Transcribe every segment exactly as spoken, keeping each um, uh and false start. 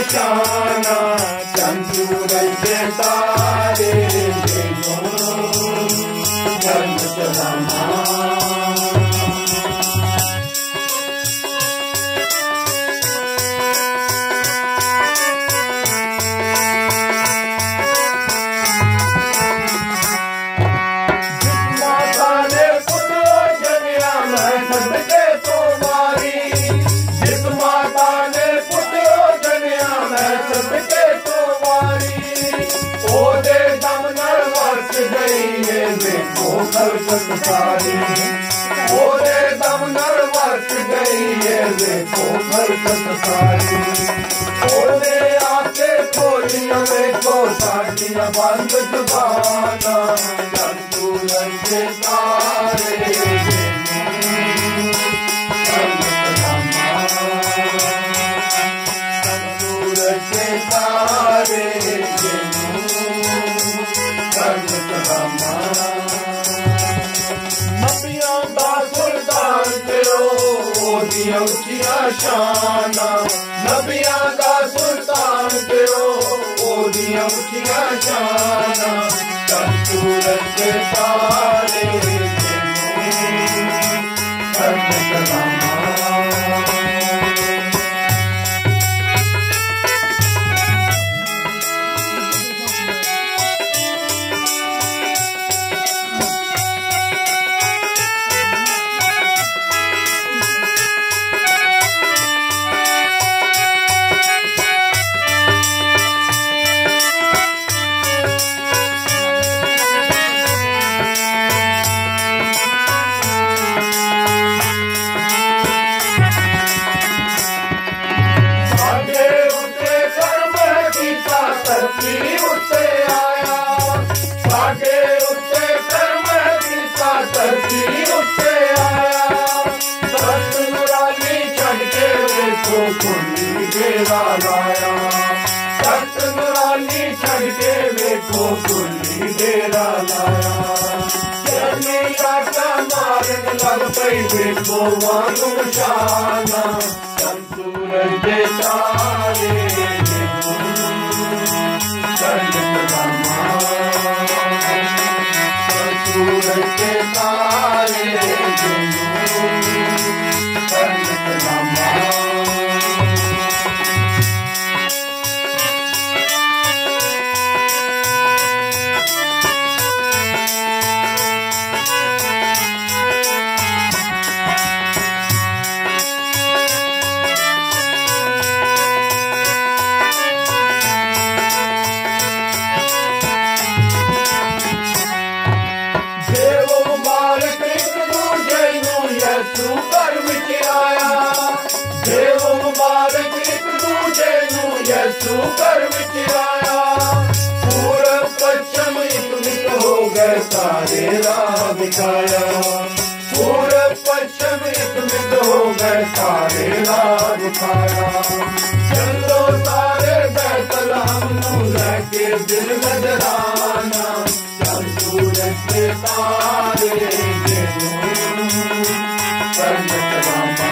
शाना चंदूरज के तारे देखो जन्नत रामा सारी ओरे दम नर वर्ष गई है देखो बरकत सारी ओरे आके खोलिया देखो साड़ियाँ बंद जुबाना चंदूरज के तारे चंदूरज के तारे उचिया शाना नबिया का सुल्तान तेरो ओदिया उचिया शाना चंदूरज के तारे डेरा लाया सत नूरानी छड़ के देखो कुली डेरा लाया जमी काटा मारन लग पई देखो वांगू शाना चंदूरज के तारे जन्नत रामा चंदूरज के तारे जन्नत रामा सुपर विच आया देव मुबारक एक दूजे नू यसू कर विच आया पूरब पश्चिम एक मित हो गए सारे राह दिखाया पूरब पश्चिम एक मित हो गए सारे राह दिखाया चलो सारे बैतल हम नू लेके दिल नजराना चंदूरज के तारे जन्नत रामा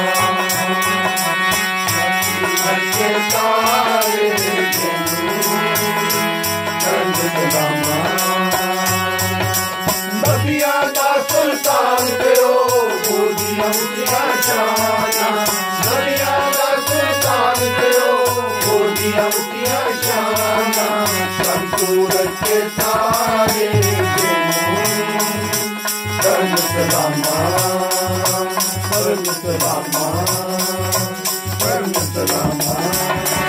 चंदूरज के तारे जन्नत रामा नबिया का सुल्तान तेरो ओदिया उचिया शाना नबिया का सुल्तान तेरो ओदिया उचिया शाना चंदूरज के तारे जन्नत रामा जन्नत रामा जन्नत रामा।